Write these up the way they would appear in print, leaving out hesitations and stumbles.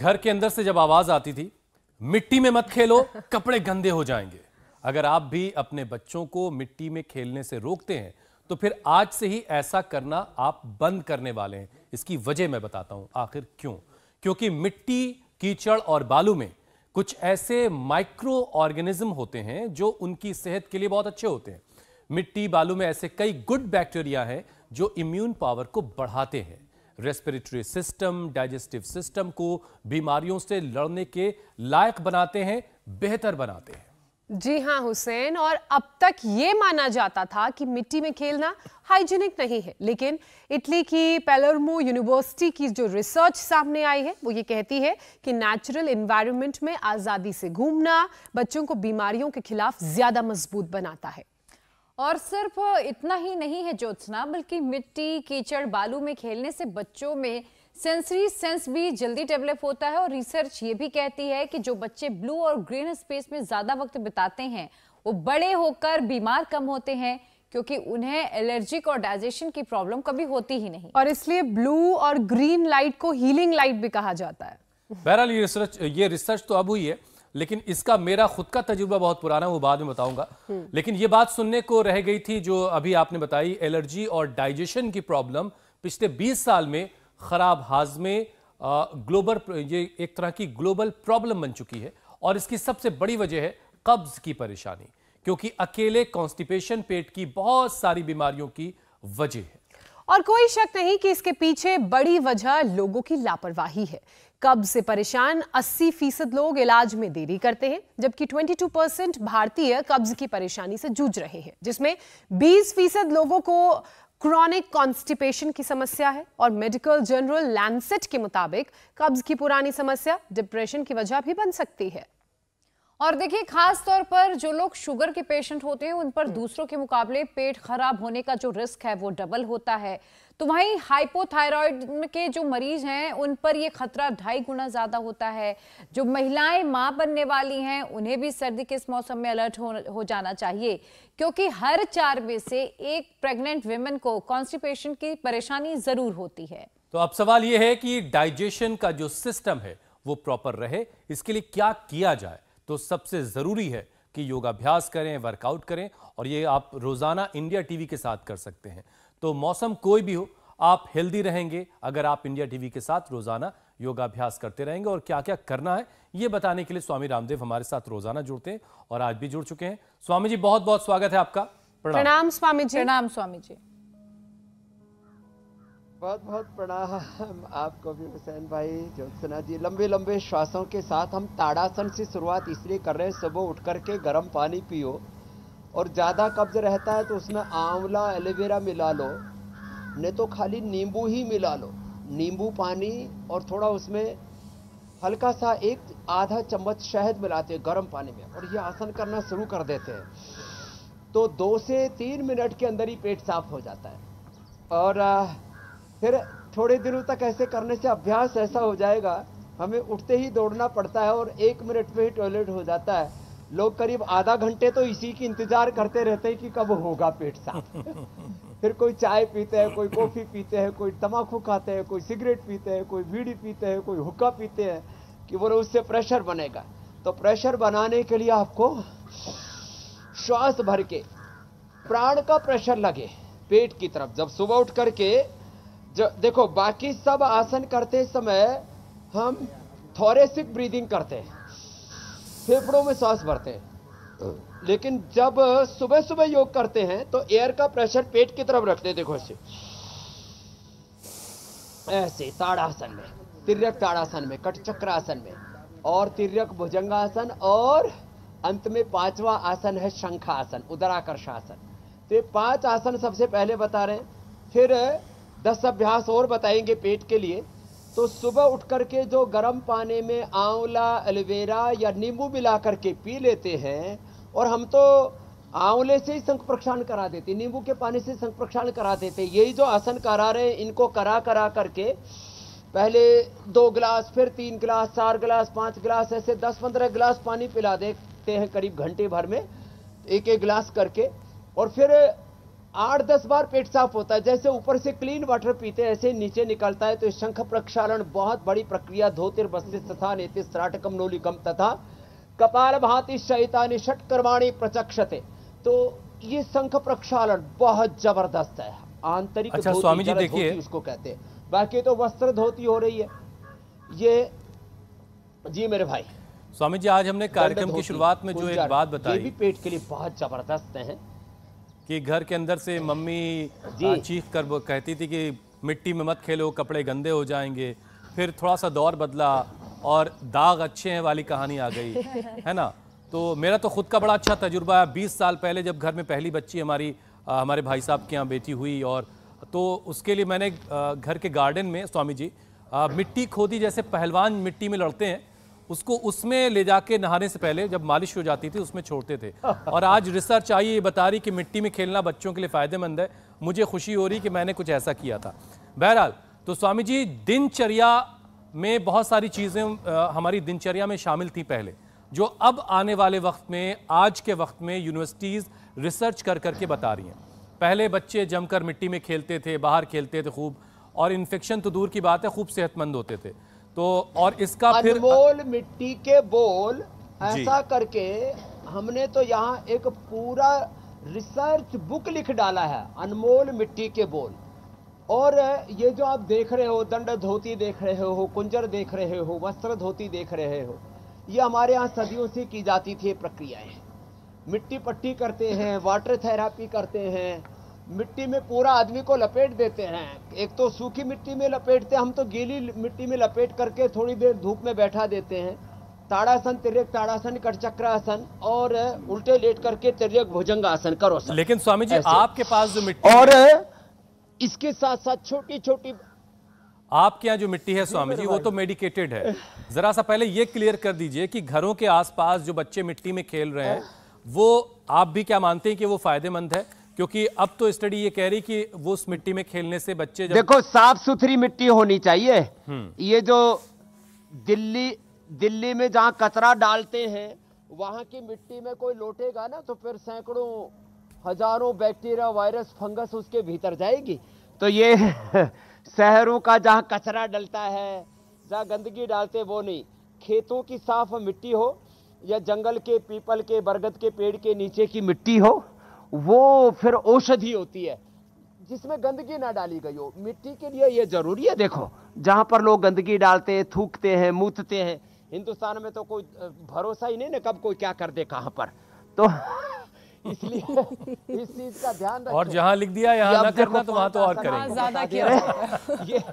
घर के अंदर से जब आवाज आती थी, मिट्टी में मत खेलो, कपड़े गंदे हो जाएंगे। अगर आप भी अपने बच्चों को मिट्टी में खेलने से रोकते हैं तो फिर आज से ही ऐसा करना आप बंद करने वाले हैं। इसकी वजह मैं बताता हूं आखिर क्यों। क्योंकि मिट्टी, कीचड़ और बालू में कुछ ऐसे माइक्रो ऑर्गेनिज्म होते हैं जो उनकी सेहत के लिए बहुत अच्छे होते हैं। मिट्टी, बालू में ऐसे कई गुड बैक्टीरिया हैं जो इम्यून पावर को बढ़ाते हैं, रेस्पिरेटरी सिस्टम, डाइजेस्टिव सिस्टम को बीमारियों से लड़ने के लायक बनाते हैं, बेहतर बनाते हैं। जी हाँ हुसैन, और अब तक ये माना जाता था कि मिट्टी में खेलना हाइजीनिक नहीं है, लेकिन इटली की पैलर्मो यूनिवर्सिटी की जो रिसर्च सामने आई है वो ये कहती है कि नेचुरल एनवायरनमेंट में आजादी से घूमना बच्चों को बीमारियों के खिलाफ ज्यादा मजबूत बनाता है। और सिर्फ इतना ही नहीं है ज्योत्सना, बल्कि मिट्टी, कीचड़, बालू में खेलने से बच्चों में सेंसरी सेंस भी जल्दी डेवलप होता है। और रिसर्च ये भी कहती है कि जो बच्चे ब्लू और ग्रीन स्पेस में ज्यादा वक्त बिताते हैं वो बड़े होकर बीमार कम होते हैं, क्योंकि उन्हें एलर्जिक और डाइजेशन की प्रॉब्लम कभी होती ही नहीं। और इसलिए ब्लू और ग्रीन लाइट को हीलिंग लाइट भी कहा जाता है। बहरहाल ये रिसर्च तो अब हुई है, लेकिन इसका मेरा खुद का तजुर्बा बहुत पुराना है, वो बाद में बताऊंगा। लेकिन ये बात सुनने को रह गई थी जो अभी आपने बताई, एलर्जी और डाइजेशन की प्रॉब्लम पिछले 20 साल में खराब हाजमे ये एक तरह की ग्लोबल प्रॉब्लम बन चुकी है। और इसकी सबसे बड़ी वजह है कब्ज की परेशानी, क्योंकि अकेले कॉन्स्टिपेशन पेट की बहुत सारी बीमारियों की वजह है। और कोई शक नहीं कि इसके पीछे बड़ी वजह लोगों की लापरवाही है। कब्ज से परेशान 80% लोग इलाज में देरी करते हैं, जबकि 22% भारतीय कब्ज की परेशानी से जूझ रहे हैं, जिसमें 20% लोगों को क्रॉनिक कॉन्स्टिपेशन की समस्या है। और मेडिकल जर्नल लैंसेट के मुताबिक कब्ज की पुरानी समस्या डिप्रेशन की वजह भी बन सकती है। और देखिए, खास तौर पर जो लोग शुगर के पेशेंट होते हैं उन पर दूसरों के मुकाबले पेट खराब होने का जो रिस्क है वो डबल होता है। तो वहीं हाइपोथायराइड के जो मरीज हैं उन पर ये खतरा 2.5 गुना ज्यादा होता है। जो महिलाएं मां बनने वाली हैं उन्हें भी सर्दी के इस मौसम में अलर्ट हो जाना चाहिए, क्योंकि हर 4 में से एक प्रेग्नेंट विमेन को कॉन्स्टिपेशन की परेशानी जरूर होती है। तो अब सवाल यह है कि डाइजेशन का जो सिस्टम है वो प्रॉपर रहे, इसके लिए क्या किया जाए। तो सबसे जरूरी है कि योगाभ्यास करें, वर्कआउट करें, और ये आप रोजाना इंडिया टीवी के साथ कर सकते हैं। तो मौसम कोई भी हो, आप हेल्दी रहेंगे अगर आप इंडिया टीवी के साथ रोजाना योगाभ्यास करते रहेंगे। और क्या क्या करना है ये बताने के लिए स्वामी रामदेव हमारे साथ रोजाना जुड़ते हैं और आज भी जुड़ चुके हैं। स्वामी जी, बहुत बहुत स्वागत है आपका। प्रणाम स्वामी जी। प्रणाम स्वामी जी। बहुत बहुत प्रणाम आपको भी हुसैन भाई, ज्योत्सना जी। लंबे लंबे श्वासों के साथ हम ताड़ासन से शुरुआत इसलिए कर रहे हैं, सुबह उठ करके गर्म पानी पियो, और ज़्यादा कब्ज रहता है तो उसमें आंवला, एलोवेरा मिला लो, नहीं तो खाली नींबू ही मिला लो। नींबू पानी और थोड़ा उसमें हल्का सा 1-आधा चम्मच शहद मिलाते हैं गर्म पानी में, और ये आसन करना शुरू कर देते हैं तो 2 से 3 मिनट के अंदर ही पेट साफ हो जाता है। और फिर थोड़े दिनों तक ऐसे करने से अभ्यास ऐसा हो जाएगा, हमें उठते ही दौड़ना पड़ता है और 1 मिनट में ही टॉयलेट हो जाता है। लोग करीब आधा घंटे तो इसी की इंतजार करते रहते हैं कि कब होगा पेट साफ। फिर कोई चाय पीते हैं, कोई कॉफी पीते हैं, कोई तम्बाकू खाते हैं, कोई सिगरेट पीते हैं, कोई बीड़ी पीते हैं, कोई हुक्का पीते हैं कि वो उससे प्रेशर बनेगा। तो प्रेशर बनाने के लिए आपको श्वास भर के प्राण का प्रेशर लगे पेट की तरफ। जब सुबह उठ करके देखो, बाकी सब आसन करते समय हम थोरेसिक ब्रीदिंग करते हैं, फेफड़ों में सांस भरते हैं, लेकिन जब सुबह सुबह योग करते हैं तो एयर का प्रेशर पेट की तरफ रखते हैं। देखो ऐसे ताड़ासन में, तिर्यक ताड़ासन में, कटचक्रासन में, और तिर्यक भुजंगासन, और अंत में 5वां आसन है शंखासन, उदराकर्षासन। तो ये 5 आसन सबसे पहले बता रहे हैं, फिर 10 अभ्यास और बताएंगे पेट के लिए। तो सुबह उठ करके जो गर्म पानी में आंवला, एलोवेरा या नींबू मिला करके पी लेते हैं, और हम तो आंवले से ही संख प्रक्षालन करा देते, नींबू के पानी से संख प्रक्षालन करा देते। यही जो आसन करा रहे हैं इनको करा करके पहले 2 गिलास, फिर 3 गिलास, 4 गिलास, 5 गिलास, ऐसे 10-15 गिलास पानी पिला देते हैं करीब घंटे भर में, 1-1 गिलास करके। और फिर 8-10 बार पेट साफ होता है। जैसे ऊपर से क्लीन वाटर पीते हैं ऐसे नीचे निकलता है। तो शंख प्रक्षालन बहुत बड़ी प्रक्रिया। धोतिर्बस्तिस तथा नेतिस्राटकम नोलिकम तथा कपाल भांति शैतानि षटकर्माणि प्रचक्षते। तो ये शंख प्रक्षालन बहुत जबरदस्त है। आंतरिक अच्छा, धोती, स्वामी जी जल देखिए, धोती उसको कहते हैं। बाकी तो वस्त्र धोती हो रही है ये। जी मेरे भाई, स्वामी जी आज हमने कार्यक्रम की शुरुआत में जो एक बात ये बताई भी पेट के लिए बहुत जबरदस्त है कि घर के अंदर से मम्मी चीख कर वो कहती थी कि मिट्टी में मत खेलो, कपड़े गंदे हो जाएंगे। फिर थोड़ा सा दौर बदला और दाग अच्छे हैं वाली कहानी आ गई, है ना। तो मेरा तो खुद का बड़ा अच्छा तजुर्बा है। 20 साल पहले जब घर में पहली बच्ची हमारे भाई साहब के यहाँ बेटी हुई, और तो उसके लिए मैंने घर के गार्डन में स्वामी जी मिट्टी खोदी। जैसे पहलवान मिट्टी में लड़ते हैं, उसको उसमें ले जाके नहाने से पहले जब मालिश हो जाती थी उसमें छोड़ते थे। और आज रिसर्च आई ये बता रही कि मिट्टी में खेलना बच्चों के लिए फ़ायदेमंद है। मुझे खुशी हो रही कि मैंने कुछ ऐसा किया था। बहरहाल, तो स्वामी जी दिनचर्या में बहुत सारी चीज़ें हमारी दिनचर्या में शामिल थी पहले, जो अब आने वाले वक्त में, आज के वक्त में यूनिवर्सिटीज़ रिसर्च कर करके बता रही हैं। पहले बच्चे जमकर मिट्टी में खेलते थे, बाहर खेलते थे खूब, और इन्फेक्शन तो दूर की बात है, खूब सेहतमंद होते थे। तो और इसका फिर अनमोल मिट्टी के बोल ऐसा करके हमने तो यहाँ एक पूरा रिसर्च बुक लिख डाला है, अनमोल मिट्टी के बोल। और ये जो आप देख रहे हो, दंड धोती देख रहे हो, कुंजर देख रहे हो, वस्त्र धोती देख रहे हो, ये हमारे यहाँ सदियों से की जाती थी प्रक्रियाएं। मिट्टी पट्टी करते हैं, वाटर थेरापी करते हैं, मिट्टी में पूरा आदमी को लपेट देते हैं। एक तो सूखी मिट्टी में लपेटते हैं, हम तो गीली मिट्टी में लपेट करके थोड़ी देर धूप में बैठा देते हैं। ताड़ासन, तिर्यक ताड़ासन, कटचक्रासन और उल्टे लेट करके तिर्यक भुजंगासन करो सर। लेकिन स्वामी जी आपके पास जो मिट्टी और इसके साथ साथ छोटी छोटी आपके यहाँ जो मिट्टी है स्वामी जी, वो तो मेडिकेटेड है। जरा सा पहले ये क्लियर कर दीजिए कि घरों के आसपास जो बच्चे मिट्टी में खेल रहे हैं, वो आप भी क्या मानते हैं कि वो फायदेमंद है? क्योंकि अब तो स्टडी ये कह रही कि वो उस मिट्टी में खेलने से बच्चे देखो साफ सुथरी मिट्टी होनी चाहिए। ये जो दिल्ली में जहां कचरा डालते हैं वहां की मिट्टी में कोई लौटेगा ना तो फिर सैकड़ों हजारों बैक्टीरिया, वायरस, फंगस उसके भीतर जाएगी। तो ये शहरों का जहां कचरा डलता है, जहां गंदगी डालते, वो नहीं। खेतों की साफ मिट्टी हो या जंगल के, पीपल के, बरगद के पेड़ के नीचे की मिट्टी हो, वो फिर औषधि होती है जिसमें गंदगी ना डाली गई हो। मिट्टी के लिए ये जरूरी है। देखो जहां पर लोग गंदगी डालते हैं, थूकते हैं, मूतते हैं, हिंदुस्तान में तो कोई भरोसा ही नहीं ना कब कोई क्या कर दे कहां पर। तो इसलिए इस चीज का ध्यान रखें। और जहां लिख दिया यहां ना करना, तो वहां तो और करेंगे। ज्यादा किया ये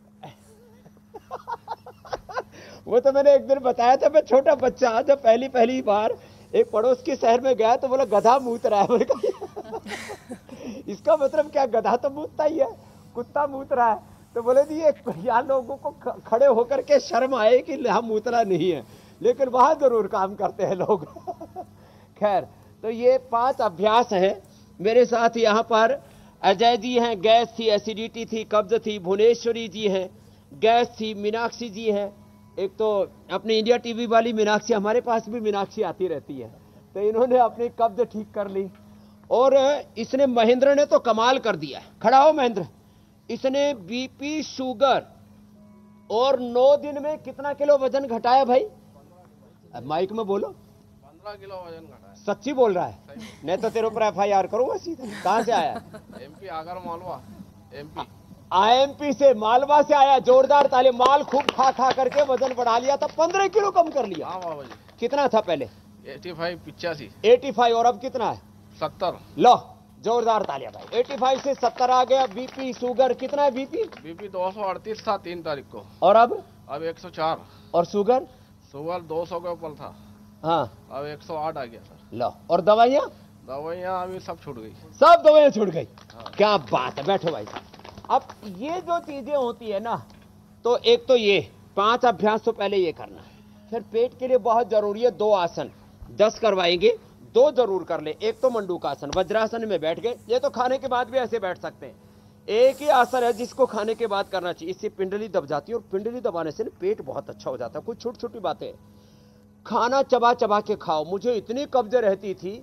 वो तो मैंने एक दिन बताया था। मैं छोटा बच्चा जब पहली बार एक पड़ोस के शहर में गया तो बोला गधा मूत रहा है। मैंने कहा इसका मतलब क्या? गधा तो मूतता ही है, कुत्ता मूत रहा है। तो बोले जी ये यहाँ लोगों को खड़े होकर के शर्म आए कि यहाँ मूतना नहीं है, लेकिन वहां जरूर काम करते हैं लोग। खैर, तो ये 5 अभ्यास हैं मेरे साथ। यहाँ पर अजय जी हैं, गैस थी, एसिडिटी थी, कब्ज थी। भुवनेश्वरी जी हैं, गैस थी। मीनाक्षी जी हैं, एक तो अपनी इंडिया टीवी वाली मीनाक्षी, हमारे पास भी मीनाक्षी आती रहती है, तो इन्होंने अपनी कब्ज ठीक कर ली। और इसने, महेंद्र ने तो कमाल कर दिया। खड़ा हो महेंद्र। इसने बीपी, शुगर और 9 दिन में कितना किलो वजन घटाया भाई? माइक में बोलो। 15 किलो वजन घटा है। सच्ची बोल रहा है? नहीं तो तेरे ऊपर FIR करूंगा सीधे। कहां से आया? MP Agar Malwa, MP। IMP से, मालवा से आया। जोरदार ताली। माल खूब खा खा करके वजन बढ़ा लिया था, 15 किलो कम कर लिया। हाँ बाबा जी। कितना था पहले? 85, 85, 85। और अब कितना है? 70। लो, जोरदार तालियां भाई। 85 से 70 आ गया। बीपी, शुगर कितना है? बीपी 238 था 3 तारीख को, और अब 104। और शुगर? शुगर 200 के ऊपर था, हाँ, अब 108 आ गया सर। लो। और दवाइयाँ? दवाइयाँ अभी सब छूट गई। सब दवाइयाँ छूट गई। क्या बात है। बैठो भाई साहब। अब ये जो चीजें होती है ना, तो एक तो ये 5 अभ्यास तो पहले ये करना है। फिर पेट के लिए बहुत जरूरी है 2 आसन। 10 करवाएंगे, 2 जरूर कर ले। एक तो मंडूकासन, वज्रासन में बैठ गए। ये तो खाने के बाद भी ऐसे बैठ सकते हैं। एक ही आसन है जिसको खाने के बाद करना चाहिए। इससे पिंडली दब जाती है, और पिंडली दबाने से पेट बहुत अच्छा हो जाता है। कुछ छोटी छोटी बातें। खाना चबा चबा के खाओ। मुझे इतनी कब्ज रहती थी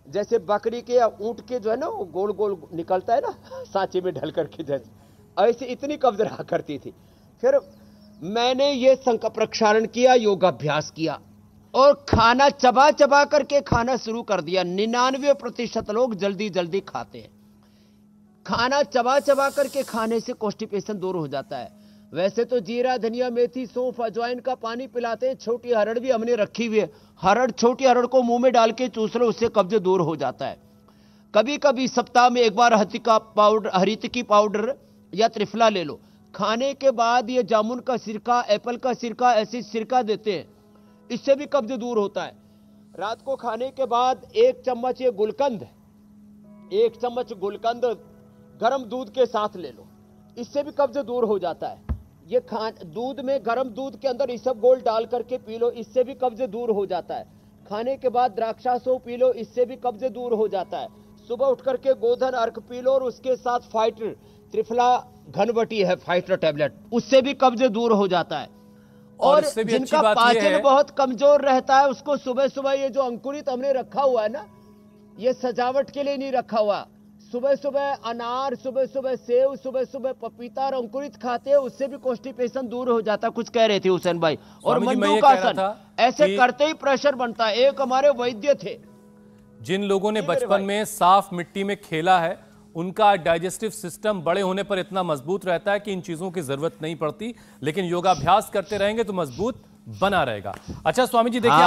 जैसे बकरी के या ऊंट के जो है ना वो गोल गोल निकलता है ना सांचे में ढल करके, जैसे ऐसे इतनी कब्ज रहा करती थी। फिर मैंने ये संक प्रक्षालन किया, योगाभ्यास किया और खाना चबा चबा करके खाना शुरू कर दिया। 99% लोग जल्दी जल्दी खाते हैं। खाना चबा चबा करके खाने से कॉन्स्टिपेशन दूर हो जाता है। वैसे तो जीरा, धनिया, मेथी, सौंफ, अजवाइन का पानी पिलाते हैं। छोटी हरड़ भी हमने रखी हुई है, छोटी हरड़ को मुंह में डाल के चूस लो, उससे कब्ज दूर हो जाता है। कभी कभी सप्ताह में एक बार हरितकी पाउडर या त्रिफला ले लो। खाने के बाद ये जामुन का सिरका, एप्पल का सिरका, ऐसे सिरका देते हैं, इससे भी कब्ज दूर होता है। रात को खाने के बाद 1 चम्मच ये गुलकंद, 1 चम्मच गुलकंद गर्म दूध के साथ ले लो, इससे भी कब्ज दूर हो जाता है। ये दूध में, गर्म दूध के अंदर इसबगोल डाल करके पी लो, इससे भी कब्ज दूर हो जाता है। खाने के बाद द्राक्षासो पी लो, इससे भी कब्ज दूर हो जाता है। सुबह उठ करके गोधन अर्क पी लो और उसके साथ फाइटर, त्रिफला घनवटी है फाइटर टैबलेट, उससे भी कब्ज दूर हो जाता है। और जिनका पाचन बहुत कमजोर रहता है उसको सुबह सुबह ये जो अंकुरित हमने रखा हुआ है ना, ये सजावट के लिए नहीं रखा हुआ। सुबह सुबह अनार, सुबह सुबह सेव, सुबह सुबह पपीता और अंकुरित खाते हैं, उससे भी कॉन्स्टिपेशन दूर हो जाता। कुछ कह रहे थे हुसैन भाई। और मंडूकासन ऐसे करते ही प्रेशर बनता है। एक हमारे वैद्य थे, जिन लोगों ने बचपन में साफ मिट्टी में खेला है, उनका डाइजेस्टिव सिस्टम बड़े होने पर इतना मजबूत रहता है कि इन चीजों की जरूरत नहीं पड़ती, लेकिन योगाभ्यास करते रहेंगे तो मजबूत बना रहेगा। अच्छा स्वामी जी, देखिए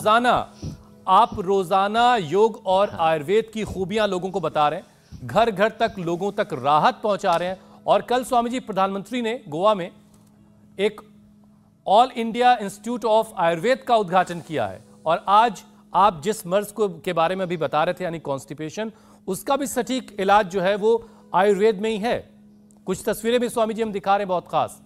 आप रोजाना योग और आयुर्वेद की खूबियां लोगों को बता रहे हैं, घर घर तक लोगों तक राहत पहुंचा रहे हैं। और कल स्वामी जी प्रधानमंत्री ने गोवा में एक All India Institute of Ayurveda का उद्घाटन किया है। और आज आप जिस मर्ज के बारे में अभी बता रहे थे, यानी कॉन्स्टिपेशन, उसका भी सटीक इलाज जो है वो आयुर्वेद में ही है। कुछ तस्वीरें भी स्वामी जी हम दिखा रहे हैं बहुत खास।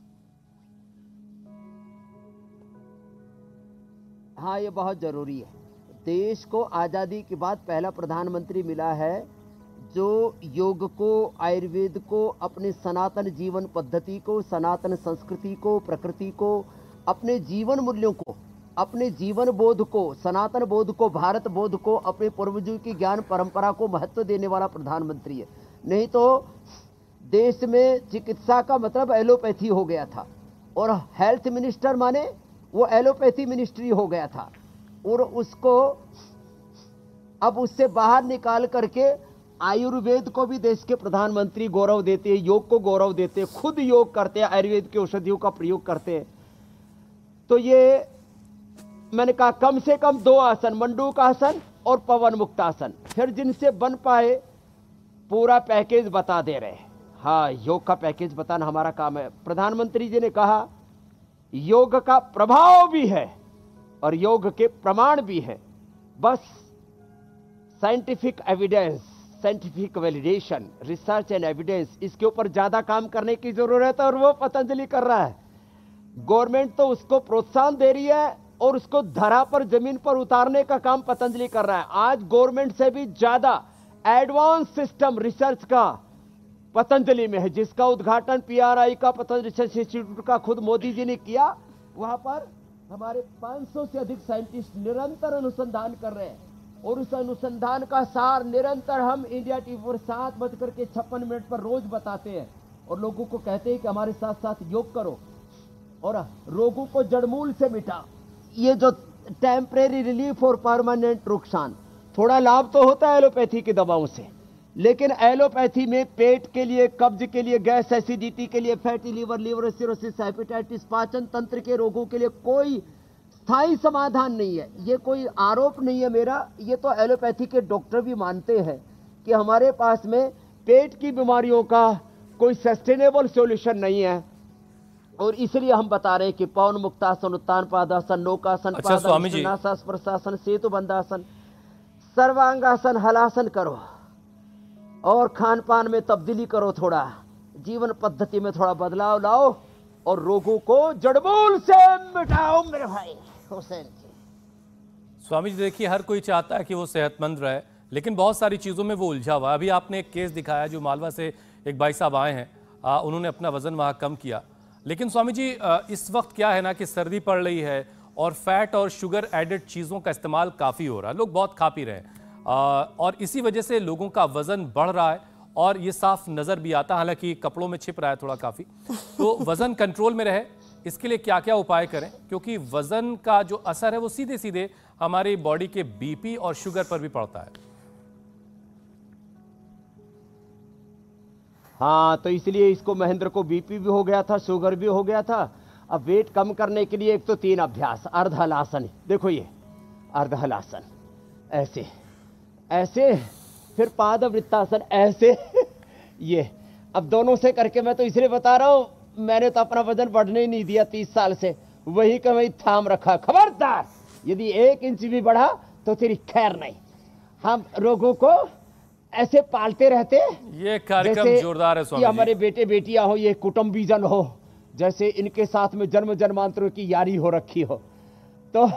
हाँ, ये बहुत जरूरी है। देश को आजादी के बाद पहला प्रधानमंत्री मिला है जो योग को, आयुर्वेद को, अपने सनातन जीवन पद्धति को, सनातन संस्कृति को, प्रकृति को, अपने जीवन मूल्यों को, अपने जीवन बोध को, सनातन बोध को, भारत बोध को, अपने पूर्वजों की ज्ञान परंपरा को महत्व देने वाला प्रधानमंत्री है। नहीं तो देश में चिकित्सा का मतलब एलोपैथी हो गया था और हेल्थ मिनिस्टर माने वो एलोपैथी मिनिस्ट्री हो गया था। और उसको अब उससे बाहर निकाल करके आयुर्वेद को भी देश के प्रधानमंत्री गौरव देते हैं, योग को गौरव देते हैं, खुद योग करते हैं, आयुर्वेद की औषधियों का प्रयोग करते हैं। तो ये मैंने कहा कम से कम 2 आसन, मंडूकासन और पवन मुक्तासन, फिर जिनसे बन पाए पूरा पैकेज बता दे रहे हैं। हाँ, योग का पैकेज बताना हमारा काम है। प्रधानमंत्री जी ने कहा योग का प्रभाव भी है और योग के प्रमाण भी है, बस scientific evidence, scientific validation, research and evidence, इसके ऊपर ज्यादा काम करने की जरूरत है और वो पतंजलि कर रहा है। गवर्नमेंट तो उसको प्रोत्साहन दे रही है और उसको धरा पर, जमीन पर उतारने का काम पतंजलि कर रहा है। आज गवर्नमेंट से भी ज्यादा एडवांस सिस्टम रिसर्च का पतंजलि में है, जिसका उद्घाटन PRI का, पतंजलि रिसर्च इंस्टीट्यूट का, खुद मोदी जी ने किया। वहां पर हमारे 500 से अधिक साइंटिस्ट निरंतर अनुसंधान कर रहे हैं और उस अनुसंधान का सार निरंतर हम इंडिया टीवी पर 7:56 पर रोज बताते हैं और लोगों को कहते हैं कि हमारे साथ साथ योग करो और रोगों को जड़मूल से मिटा। ये जो टेम्परेरी रिलीफ और परमानेंट नुकसान, थोड़ा लाभ तो होता है एलोपैथी की दवाओं से, लेकिन एलोपैथी में पेट के लिए, कब्ज के लिए, गैस एसिडिटी के लिए, fatty liver, liver cirrhosis, hepatitis, पाचन तंत्र के रोगों के लिए कोई स्थायी समाधान नहीं है। ये कोई आरोप नहीं है मेरा, ये तो एलोपैथी के डॉक्टर भी मानते हैं कि हमारे पास में पेट की बीमारियों का कोई सस्टेनेबल सॉल्यूशन नहीं है। और इसलिए हम बता रहे हैं कि पवन मुक्तासन, उत्तान पादासन, नौकासन, पादासन, प्रशासन, सेतु बंधासन, सर्वांगासन, हलासन करो और खान पान में तब्दीली करो, थोड़ा जीवन पद्धति में थोड़ा बदलाव लाओ और रोगों को जड़मूल से मिटाओ मेरे भाई हुसैन जी। स्वामी जी देखिए, हर कोई चाहता है कि वो सेहतमंद रहे, लेकिन बहुत सारी चीज़ों में वो उलझा हुआ है। अभी आपने एक केस दिखाया जो मालवा से एक भाई साहब आए हैं, उन्होंने अपना वजन वहाँ कम किया। लेकिन स्वामी जी इस वक्त क्या है ना कि सर्दी पड़ रही है और फैट और शुगर एडेड चीज़ों का इस्तेमाल काफ़ी हो रहा है, लोग बहुत खा पी रहे हैं। और इसी वजह से लोगों का वजन बढ़ रहा है और ये साफ नजर भी आता है, हालांकि कपड़ों में छिप रहा है थोड़ा काफी। तो वजन कंट्रोल में रहे इसके लिए क्या क्या उपाय करें, क्योंकि वजन का जो असर है वो सीधे सीधे हमारी बॉडी के बीपी और शुगर पर भी पड़ता है। हाँ, तो इसलिए इसको महेंद्र को बीपी भी हो गया था, शुगर भी हो गया था। अब वेट कम करने के लिए एक तो 3 अभ्यास, अर्धहलासन। देखो ये अर्धहलासन, ऐसे ऐसे, फिर पादवृत्तासन ऐसे ये। अब दोनों से करके मैं तो इसलिए बता रहा हूं, मैंने तो अपना वजन बढ़ने ही नहीं दिया 30 साल से, वही का वही थाम रखा। खबरदार यदि 1 इंच भी बढ़ा तो तेरी खैर नहीं। हम रोगों को ऐसे पालते रहते। ये कार्यक्रम जोरदार है स्वामी जी। हमारे बेटे बेटियां हो, ये कुटुंबीजन हो, जैसे इनके साथ में जन्म जन्मांतरों की यारी हो रखी हो, तो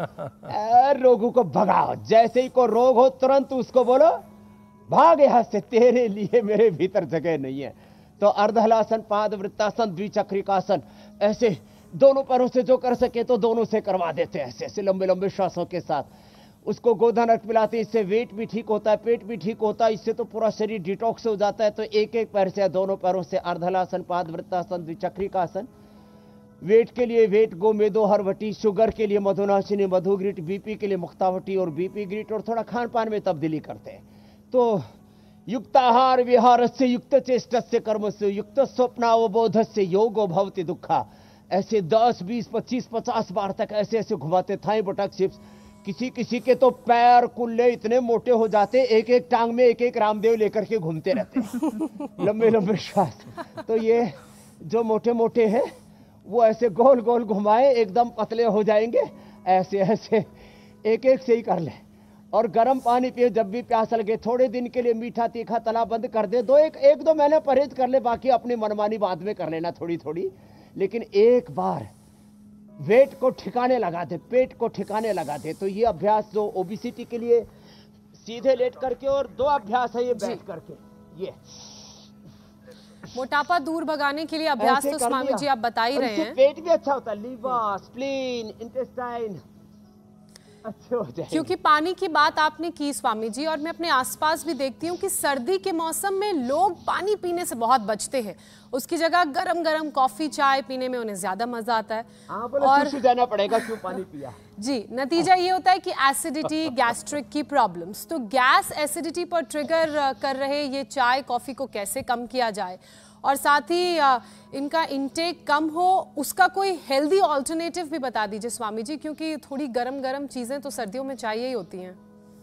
रोगों को भगाओ। जैसे ही को रोग हो तुरंत उसको बोलो भाग यहां से, तेरे लिए मेरे भीतर जगह नहीं है। तो अर्धहलासन, पादवृत्तासन, द्विचक्रिकासन, ऐसे दोनों पैरों से जो कर सके तो दोनों से करवा देते हैं, ऐसे ऐसे लंबे लंबे श्वासों के साथ। उसको गोधन अर्क पिलाते, इससे वेट भी ठीक होता है, पेट भी ठीक होता है, इससे तो पूरा शरीर डिटॉक्स हो जाता है। तो एक एक पैर से, दोनों पैरों से अर्धहलासन, पादवृत्तासन, द्विचक्रिकासन। वेट के लिए वेट गो, मेदो हरवटी, शुगर के लिए मधुनाशिनी, मधुग्रीट, बीपी के लिए मुक्तावटी और बीपी ग्रीट, और थोड़ा खान पान में तब्दीली करते हैं। तो युक्ताहार विहार से, युक्त चेष्ट से, कर्म से, युक्त स्वप्नावबोध से योगो भवति दुखा। ऐसे 10, 20, 25, 50 बार तक ऐसे ऐसे घुमाते, थाई बटक चिप्स। किसी किसी के तो पैर कुल्ले इतने मोटे हो जाते, एक एक टांग में एक एक रामदेव लेकर के घूमते रहते लंबे लंबे श्वास। तो ये जो मोटे मोटे हैं वो ऐसे गोल गोल घुमाए, एकदम पतले हो जाएंगे। ऐसे ऐसे एक एक से ही कर ले। और गर्म पानी पिए जब भी प्यास लगे। थोड़े दिन के लिए मीठा तीखा तला बंद कर दे, एक दो महीने परहेज कर ले, बाकी अपनी मनमानी बाद में कर लेना थोड़ी थोड़ी। लेकिन एक बार वेट को ठिकाने लगा दे, पेट को ठिकाने लगा दे। तो ये अभ्यास जो ओबेसिटी के लिए सीधे लेट करके, और 2 अभ्यास है ये बैठ करके, ये मोटापा दूर भगाने के लिए अभ्यास तो स्वामी जी आप बता ही रहे हैं। पेट भी अच्छा होता है, लीवर, स्प्लीन, इंटेस्टाइन अच्छे हो जाएंगे। क्योंकि पानी की बात आपने की स्वामी जी, और मैं अपने आसपास भी देखती हूँ कि सर्दी के मौसम में लोग पानी पीने से बहुत बचते हैं। उसकी जगह गरम गरम कॉफी चाय पीने में उन्हें ज्यादा मजा आता है। और जाना पड़ेगा क्यों पानी पिया। जी, नतीजा ये होता है कि एसिडिटी, गैस्ट्रिक की प्रॉब्लम्स। तो गैस एसिडिटी पर ट्रिगर कर रहे ये चाय कॉफी को कैसे कम किया जाए, और साथ ही इनका इंटेक कम हो, उसका कोई हेल्दी ऑल्टरनेटिव भी बता दीजिए स्वामी जी, क्योंकि थोड़ी गरम गरम चीजें तो सर्दियों में चाहिए ही होती हैं।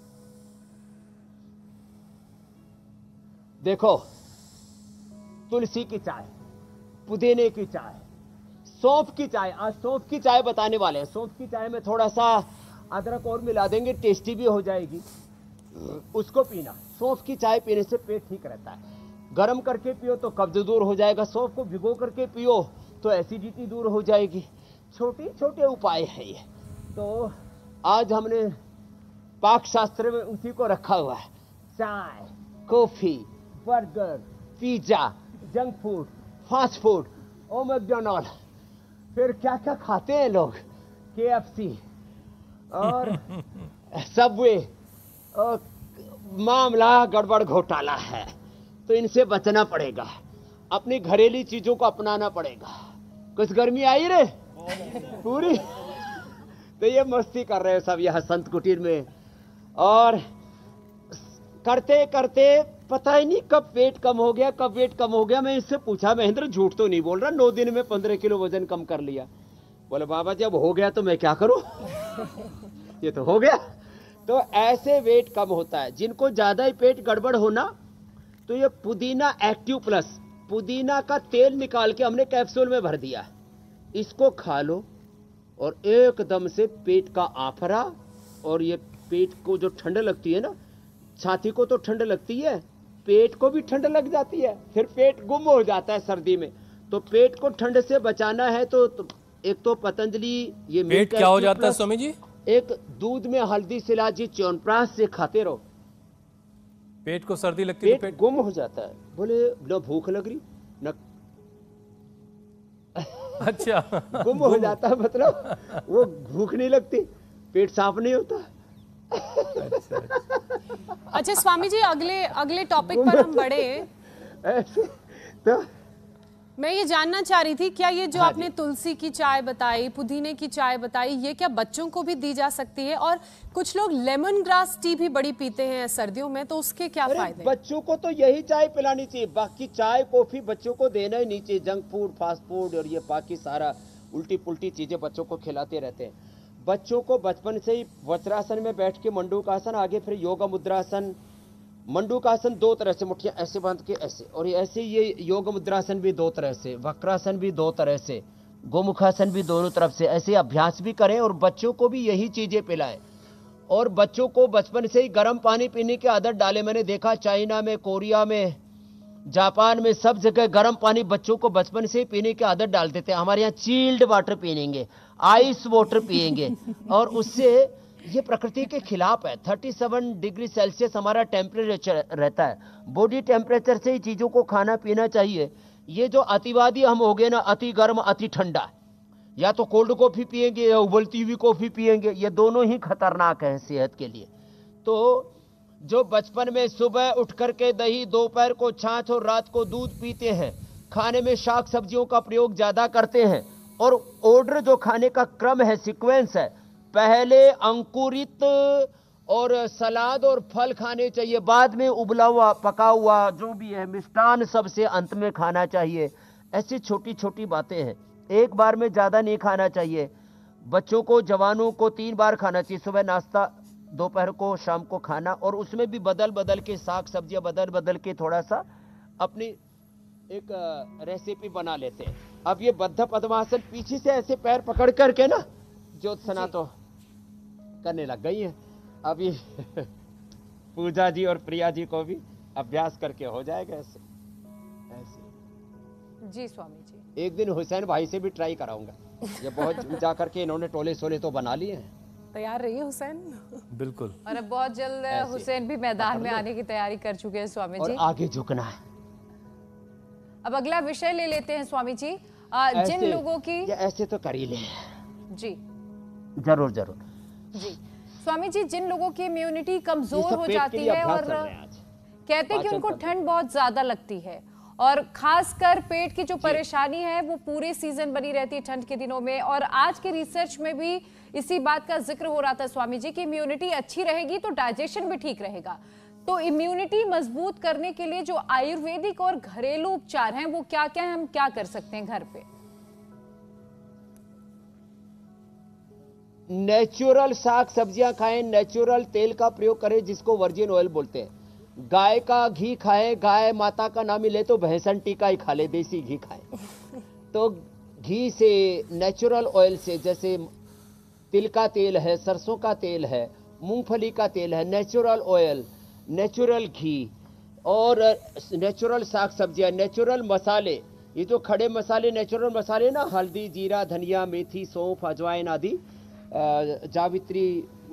देखो, तुलसी की चाय, पुदीने की चाय, सौंफ की चाय। आज सौंफ की चाय बताने वाले हैं। सौंफ की चाय में थोड़ा सा अदरक और मिला देंगे, टेस्टी भी हो जाएगी। उसको पीना, सौंफ की चाय पीने से पेट ठीक रहता है। गरम करके पियो तो कब्ज दूर हो जाएगा, सौंफ को भिगो करके पियो तो एसिडिटी दूर हो जाएगी। छोटे छोटे उपाय है ये। तो आज हमने पाक शास्त्र में उसी को रखा हुआ है। चाय, coffee, burger, pizza, junk food, fast food, ओ मैकडॉनल्ड, फिर क्या क्या खाते हैं लोग, KFC और सबवे। मामला गड़बड़ घोटाला है, तो इनसे बचना पड़ेगा। अपनी घरेलू चीजों को अपनाना पड़ेगा। कुछ गर्मी आई रे पूरी, तो ये मस्ती कर रहे हैं सब यहाँ संत कुटीर में। और करते करते पता ही नहीं कब पेट कम हो गया, कब वेट कम हो गया। मैं इससे पूछा, महेंद्र झूठ तो नहीं बोल रहा, 9 दिन में 15 किलो वजन कम कर लिया। बोले बाबा जब हो गया तो मैं क्या करूं ये तो हो गया। तो ऐसे वेट कम होता है। जिनको ज्यादा ही पेट गड़बड़ होना, तो ये पुदीना एक्टिव प्लस, पुदीना का तेल निकाल के हमने कैप्सूल में भर दिया। इसको खा लो और एकदम से पेट का आफरा, और ये पेट को जो ठंड लगती है ना, छाती को तो ठंड लगती है, पेट को भी ठंड लग जाती है। फिर पेट गुम हो जाता है सर्दी में। तो पेट को ठंड से बचाना है तो एक तो पतंजलि ये पेट क्या हो जाता है स्वामी जी? एक दूध में हल्दी शिलाजी च्यवनप्राश से खाते रहो। पेट को सर्दी लगती है, पेट गुम हो जाता है। बोले न भूख लग रही न अच्छा गुम हो जाता है, मतलब वो भूख नहीं लगती, पेट साफ नहीं होता। अच्छा स्वामी जी, अगले टॉपिक पर हम बढ़े। ऐसे तो मैं ये जानना चाह रही थी, क्या ये जो हाँ आपने तुलसी की चाय बताई, पुदीने की चाय बताई, ये क्या बच्चों को भी दी जा सकती है? और कुछ लोग लेमन ग्रास टी भी बड़ी पीते हैं सर्दियों में, तो उसके क्या अरे फायदे? बच्चों को तो यही चाय पिलानी चाहिए, बाकी चाय कॉफी बच्चों को देना ही नहीं चाहिए। जंक फूड, फास्ट फूड और ये बाकी सारा उल्टी पुल्टी चीजें बच्चों को खिलाते रहते हैं। बच्चों को बचपन से ही वज्रासन में बैठ के मंडूकासन, आगे फिर योग मुद्रासन। मंडूकासन दो तरह से, मुट्ठियां ऐसे बांध के ऐसे, और ऐसे ये योग मुद्रासन भी दो तरह से, वक्रासन भी दो तरह से, गोमुखासन भी दोनों तरफ से। ऐसे अभ्यास भी करें और बच्चों को भी यही चीजें पिलाएं। और बच्चों को बचपन से ही गर्म पानी पीने की आदत डाले। मैंने देखा चाइना में, कोरिया में, जापान में, सब जगह गर्म पानी बच्चों को बचपन से ही पीने की आदत डाल देते हैं। हमारे यहाँ चिल्ड वाटर पिएंगे, आइस वाटर पिएंगे, और उससे ये प्रकृति के खिलाफ है। 37 डिग्री सेल्सियस हमारा टेम्परेचर रहता है। बॉडी टेम्परेचर से ही चीजों को खाना पीना चाहिए। ये जो अतिवादी हम हो गए ना, अति गर्म अति ठंडा, या तो कोल्ड कॉफी पिएंगे या उबलती हुई कॉफी पिएंगे, ये दोनों ही खतरनाक है सेहत के लिए। तो जो बचपन में सुबह उठ करके दही, दोपहर को छाछ और रात को दूध पीते हैं, खाने में शाक सब्जियों का प्रयोग ज्यादा करते हैं, और ऑर्डर जो खाने का क्रम है, सीक्वेंस है, पहले अंकुरित और सलाद और फल खाने चाहिए, बाद में उबला हुआ पका हुआ जो भी है मिष्टान सबसे अंत में खाना चाहिए। ऐसी छोटी छोटी बातें हैं, एक बार में ज्यादा नहीं खाना चाहिए। बच्चों को, जवानों को 3 बार खाना चाहिए, सुबह नाश्ता, दोपहर को, शाम को खाना, और उसमें भी बदल बदल के साग सब्जियां बदल बदल के थोड़ा सा अपनी एक रेसिपी बना लेते हैं। अब ये बद्ध पद्मासन, पीछे से ऐसे पैर पकड़ करके ना ज्योत्सना तो करने लग गई है। अभी पूजा जी और प्रिया जी को भी अभ्यास करके हो जाएगा ऐसे ऐसे। जी स्वामी जी, एक दिन हुसैन भाई से भी ट्राई कराऊंगा। ये बहुत जा करके इन्होंने टोले सोले तो बना लिए हैं। तैयार रहिए हुसैन। बिल्कुल। और अब बहुत जल्द हुसैन भी मैदान में आने की तैयारी कर चुके हैं स्वामी और जी। आगे झुकना है। अब अगला विषय ले लेते हैं स्वामी जी। जिन लोगों की ऐसे तो कर ही ले। जी जरूर जरूर जी स्वामी जी, जिन लोगों की इम्यूनिटी कमजोर हो जाती है और कहते हैं कि उनको ठंड बहुत ज्यादा लगती है, और खासकर पेट की जो परेशानी है वो पूरे सीजन बनी रहती है ठंड के दिनों में। और आज के रिसर्च में भी इसी बात का जिक्र हो रहा था स्वामी जी कि इम्यूनिटी अच्छी रहेगी तो डाइजेशन भी ठीक रहेगा। तो इम्यूनिटी मजबूत करने के लिए जो आयुर्वेदिक और घरेलू उपचार हैं वो क्या क्या है, हम क्या कर सकते हैं घर पे? नेचुरल साग सब्जियां खाएं, नेचुरल तेल का प्रयोग करें जिसको वर्जिन ऑयल बोलते हैं। गाय का घी खाएं, गाय माता का ना मिले तो भैंसन टीका ही खा ले, देसी घी खाएं। तो घी से, नेचुरल ऑयल से, जैसे तिल का तेल है, सरसों का तेल है, मूंगफली का तेल है, नेचुरल ऑयल, नेचुरल घी, और नेचुरल साग सब्जियां, नेचुरल मसाले। ये जो खड़े मसाले, नेचुरल मसाले ना, हल्दी, जीरा, धनिया, मेथी, सौंफ, अजवाइन आदि, जावित्री,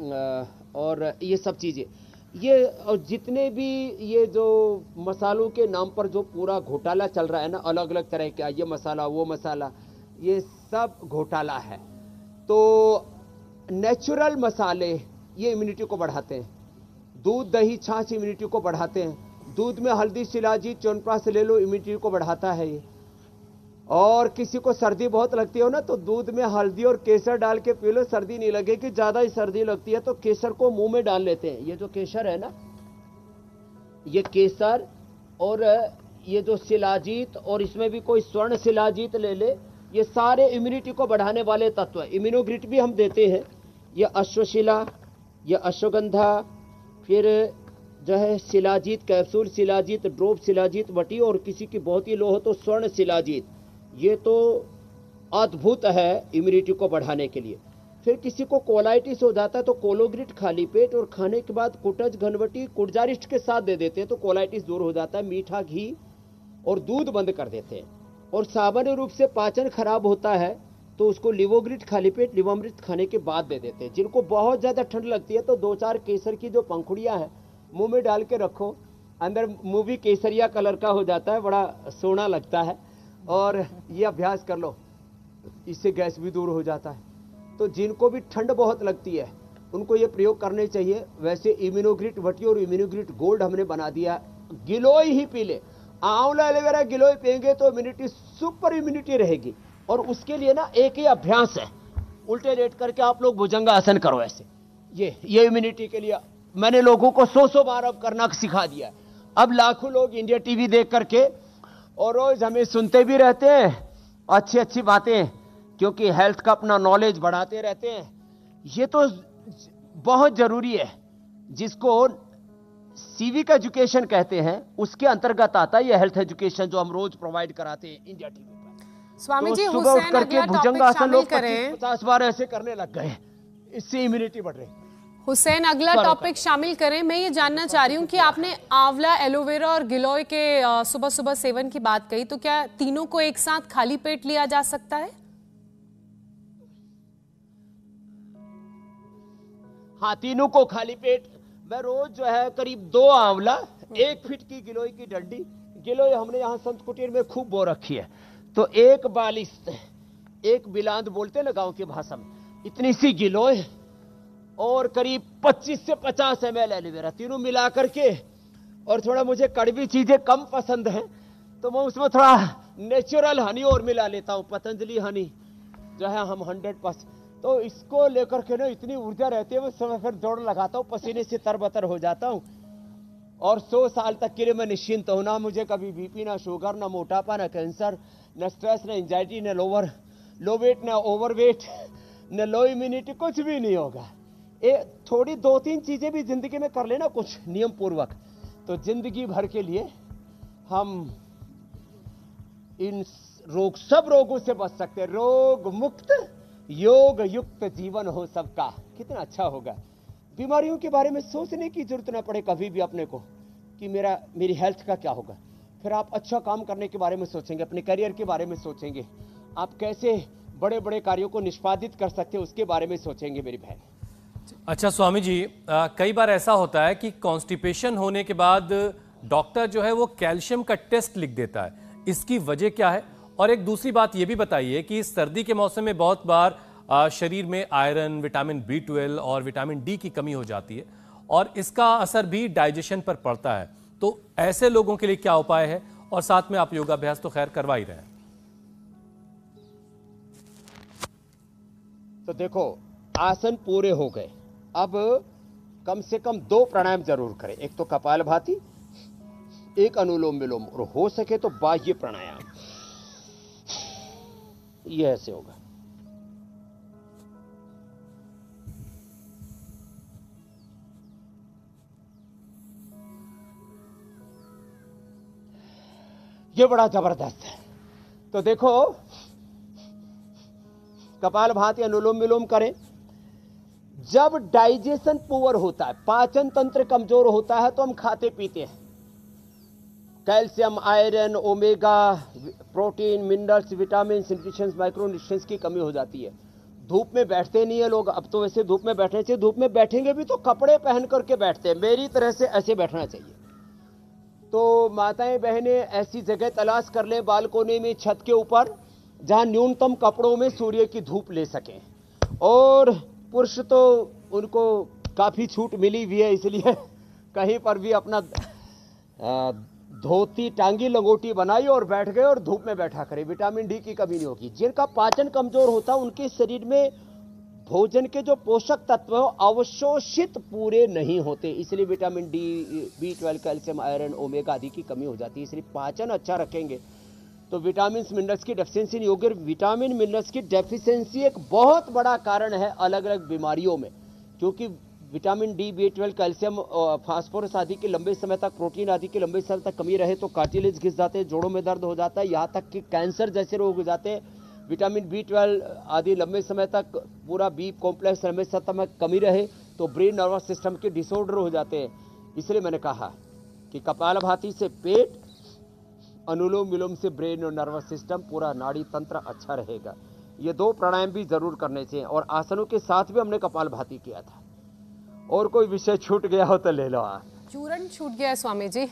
और ये सब चीजें, ये और जितने भी ये जो मसालों के नाम पर जो पूरा घोटाला चल रहा है ना, अलग अलग तरह का, ये मसाला वो मसाला, ये सब घोटाला है। तो नेचुरल मसाले ये इम्यूनिटी को बढ़ाते हैं। दूध, दही, छाछ इम्यूनिटी को बढ़ाते हैं। दूध में हल्दी, शिलाजीत, च्यवनप्राश ले लो, इम्यूनिटी को बढ़ाता है ये। और किसी को सर्दी बहुत लगती हो ना, तो दूध में हल्दी और केसर डाल के पी लो, सर्दी नहीं लगेगी। ज्यादा ही सर्दी लगती है तो केसर को मुंह में डाल लेते हैं। ये जो केसर है ना, ये केसर और ये जो शिलाजीत, और इसमें भी कोई स्वर्ण शिलाजीत ले ले, ये सारे इम्यूनिटी को बढ़ाने वाले तत्व है। इम्यूनोग्रिट भी हम देते हैं। ये अश्वशिला, ये अश्वगंधा, फिर जो है शिलाजीत कैप्सूल, शिलाजीत ड्रॉप, शिलाजीत बटी, और किसी की बहुत ही लो हो तो स्वर्ण शिलाजीत। ये तो अद्भुत है इम्यूनिटी को बढ़ाने के लिए। फिर किसी को कोलाइटिस हो जाता है तो कोलोग्रिट खाली पेट और खाने के बाद कुटज, घनवटी, कुटजारिस्ट के साथ दे देते हैं तो कोलाइटिस दूर हो जाता है। मीठा घी और दूध बंद कर देते हैं। और सामान्य रूप से पाचन खराब होता है तो उसको लिवोग्रिट खाली पेट, लिवामृत खाने के बाद दे देते हैं। जिनको बहुत ज्यादा ठंड लगती है तो 2-4 केसर की जो पंखुड़ियां हैं मुंह में डाल के रखो, अंदर मुंह भी केसरिया कलर का हो जाता है, बड़ा सोना लगता है। और ये अभ्यास कर लो, इससे गैस भी दूर हो जाता है। तो जिनको भी ठंड बहुत लगती है उनको ये प्रयोग करने चाहिए। वैसे इम्यूनोग्रिट वटी और इम्यूनोग्रिट गोल्ड हमने बना दिया। गिलोय ही पी ले, आंवला एलोवेरा गिलोय पिएंगे तो इम्यूनिटी, सुपर इम्यूनिटी रहेगी। और उसके लिए ना एक ही अभ्यास है, उल्टे लेट करके आप लोग भुजंगासन करो ऐसे, ये इम्यूनिटी के लिए मैंने लोगों को 100 बार अब करना सिखा दिया। अब लाखों लोग इंडिया टीवी देख करके और रोज हमें सुनते भी रहते हैं अच्छी अच्छी बातें, क्योंकि हेल्थ का अपना नॉलेज बढ़ाते रहते हैं। ये तो बहुत जरूरी है, जिसको सिविक एजुकेशन कहते हैं, उसके अंतर्गत आता है ये हेल्थ एजुकेशन जो हम रोज प्रोवाइड कराते हैं इंडिया टीवी पर। स्वामी जी, सुबह उठ करके भुजंगासन लोग 25 50 बार ऐसे करने लग गए, इससे इम्यूनिटी बढ़ रही। हुसैन, अगला टॉपिक शामिल करें। मैं ये जानना चाह रही हूँ कि आपने आंवला, एलोवेरा और गिलोय के सुबह सुबह सेवन की बात कही, तो क्या तीनों को एक साथ खाली पेट लिया जा सकता है? हाँ, तीनों को खाली पेट। मैं रोज जो है करीब 2 आंवला, 1 फीट की गिलोय की डंडी, गिलोय हमने यहाँ संत कुटीर में खूब बो रखी है, तो 1 बालिश, 1 बिलांद बोलते हैं ना गांव की भाषा में, इतनी सी गिलोय और करीब 25 से 50 ml एलोवेरा, तीनों मिला करके। और थोड़ा मुझे कड़वी चीजें कम पसंद है, तो मैं उसमें थोड़ा नेचुरल हनी और मिला लेता हूँ, पतंजलि हनी जो है हम 100%। तो इसको लेकर के ना इतनी ऊर्जा रहती है, मैं समय फिर दौड़ लगाता हूँ, पसीने से तरबतर हो जाता हूँ। और 100 साल तक के लिए मैं निश्चिंत हूँ, ना मुझे कभी बीपी, ना शुगर, ना मोटापा, ना कैंसर, ना स्ट्रेस, ना एंजाइटी, ना लो वेट, ना ओवर वेट, ना लो इम्यूनिटी, कुछ भी नहीं होगा। थोड़ी 2-3 चीजें भी जिंदगी में कर लेना कुछ नियम पूर्वक, तो जिंदगी भर के लिए हम इन सब रोगों से बच सकते हैं। रोग मुक्त योग युक्त जीवन हो सबका, कितना अच्छा होगा। बीमारियों के बारे में सोचने की जरूरत ना पड़े कभी भी अपने को कि मेरी हेल्थ का क्या होगा। फिर आप अच्छा काम करने के बारे में सोचेंगे, अपने करियर के बारे में सोचेंगे, आप कैसे बड़े बड़े कार्यों को निष्पादित कर सकते हैं उसके बारे में सोचेंगे मेरी बहन। अच्छा स्वामी जी, कई बार ऐसा होता है कि कॉन्स्टिपेशन होने के बाद डॉक्टर जो है वो कैल्शियम का टेस्ट लिख देता है, इसकी वजह क्या है? और एक दूसरी बात ये भी बताइए कि सर्दी के मौसम में बहुत बार शरीर में आयरन, विटामिन B12 और विटामिन D की कमी हो जाती है और इसका असर भी डाइजेशन पर पड़ता है, तो ऐसे लोगों के लिए क्या उपाय है? और साथ में आप योगाभ्यास तो खैर करवा ही रहे हैं। तो देखो, आसन पूरे हो गए, अब कम से कम 2 प्राणायाम जरूर करें। एक तो कपालभाति, एक अनुलोम विलोम, और हो सके तो बाह्य प्राणायाम। ये ऐसे होगा। ये बड़ा जबरदस्त है। तो देखो, कपालभाति, अनुलोम विलोम करें। जब डाइजेशन पुअर होता है, पाचन तंत्र कमजोर होता है, तो हम खाते पीते हैं, calcium, iron, omega, protein, minerals, vitamin, nutritions, micro nutritions की कमी हो जाती है। धूप में बैठते नहीं है लोग, अब तो वैसे धूप में बैठने चाहिए, धूप में बैठेंगे भी तो कपड़े पहन करके बैठते हैं, मेरी तरह से ऐसे बैठना चाहिए। तो माताएं बहनें ऐसी जगह तलाश कर लें, बालकोनी में, छत के ऊपर, जहां न्यूनतम कपड़ों में सूर्य की धूप ले सकें। और पुरुष तो उनको काफी छूट मिली हुई है, इसलिए कहीं पर भी अपना धोती, टांगी, लंगोटी बनाई और बैठ गए और धूप में बैठा करें, विटामिन D की कमी नहीं होगी। जिनका पाचन कमजोर होता है उनके शरीर में भोजन के जो पोषक तत्व अवशोषित पूरे नहीं होते, इसलिए vitamin D, B12, calcium, iron, omega आदि की कमी हो जाती है। इसलिए पाचन अच्छा रखेंगे तो विटामिन मिनरल्स की डेफिशिएंसी नहीं होगी। विटामिन मिनरल्स की डेफिशिएंसी एक बहुत बड़ा कारण है अलग अलग बीमारियों में, क्योंकि vitamin D, B12, calcium, phosphorus आदि की लंबे समय तक, प्रोटीन आदि की लंबे समय तक कमी रहे तो कार्टिलेज घिस जाते हैं, जोड़ों में दर्द हो जाता है, यहाँ तक कि कैंसर जैसे रोग हो जाते हैं। विटामिन B12 आदि लंबे समय तक, पूरा बी कॉम्प्लेक्स लंबे समय में कमी रहे तो ब्रेन नर्वस सिस्टम के डिसऑर्डर हो जाते हैं। इसलिए मैंने कहा कि कपालभाति से पेट, अनुलोम विलोम से ब्रेन और नर्वस सिस्टम, पूरा नाड़ी तंत्र अच्छा रहेगा। ये 2 प्राणायाम भी जरूर करने चाहिए। और आसनों के साथ भी हमने कपालभाति किया था। और कोई विषय छूट गया हो तो ले लो आप। चूरन छूट गया है स्वामी जी।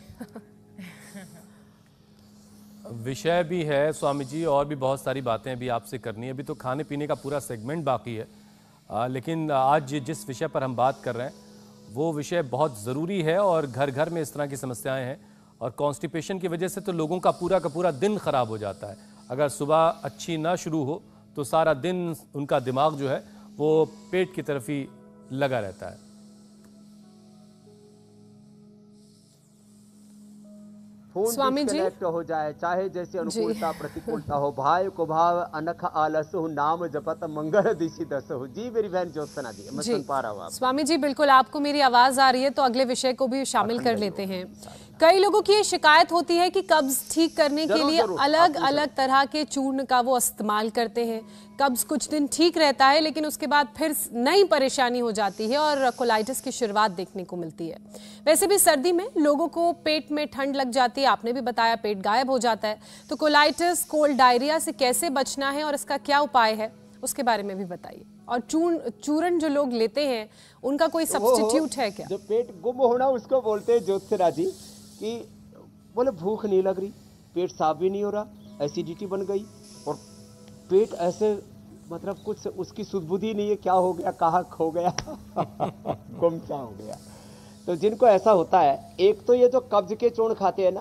विषय भी है स्वामी जी, और भी बहुत सारी बातें अभी आपसे करनी है। अभी तो खाने पीने का पूरा सेगमेंट बाकी है। लेकिन आज जिस विषय पर हम बात कर रहे हैं वो विषय बहुत ज़रूरी है और घर घर में इस तरह की समस्याएं हैं और कॉन्स्टिपेशन की वजह से तो लोगों का पूरा दिन ख़राब हो जाता है। अगर सुबह अच्छी ना शुरू हो तो सारा दिन उनका दिमाग जो है वो पेट की तरफ ही लगा रहता है। स्वामी जी डिस्कनेक्ट हो जाए, चाहे जैसे अनुकूलता प्रतिकूलता हो, भाई को भाव अनख आलस हो, नाम जपत मंगल दिशि दस हो। जी मेरी बहन ज्योत्सना जी, मैं सुन पा रहा हूँ आप। स्वामी जी बिल्कुल, आपको मेरी आवाज आ रही है तो अगले विषय को भी शामिल कर लेते हैं। कई लोगों की ये शिकायत होती है कि कब्ज ठीक करने के लिए अलग अलग तरह के चूर्ण का वो इस्तेमाल करते हैं। कब्ज कुछ दिन ठीक रहता है लेकिन उसके बाद फिर नई परेशानी हो जाती है और कोलाइटिस की शुरुआत देखने को मिलती है। वैसे भी सर्दी में लोगों को पेट में ठंड लग जाती है, आपने भी बताया पेट गायब हो जाता है। तो कोलाइटिस कोल्ड डायरिया से कैसे बचना है और इसका क्या उपाय है उसके बारे में भी बताइए। और चूर्ण जो लोग लेते हैं उनका कोई सब्स्टिट्यूट है क्या? जो पेट गुम होना उसको बोलते हैं ज्योत्सना जी, कि बोले भूख नहीं लग रही, पेट साफ भी नहीं हो रहा, एसिडिटी बन गई और पेट ऐसे मतलब कुछ उसकी सुधबुद्धि नहीं है, क्या हो गया, कहाँ खो गया गुमसा हो गया। तो जिनको ऐसा होता है, एक तो ये जो कब्ज के चूर्ण खाते हैं ना,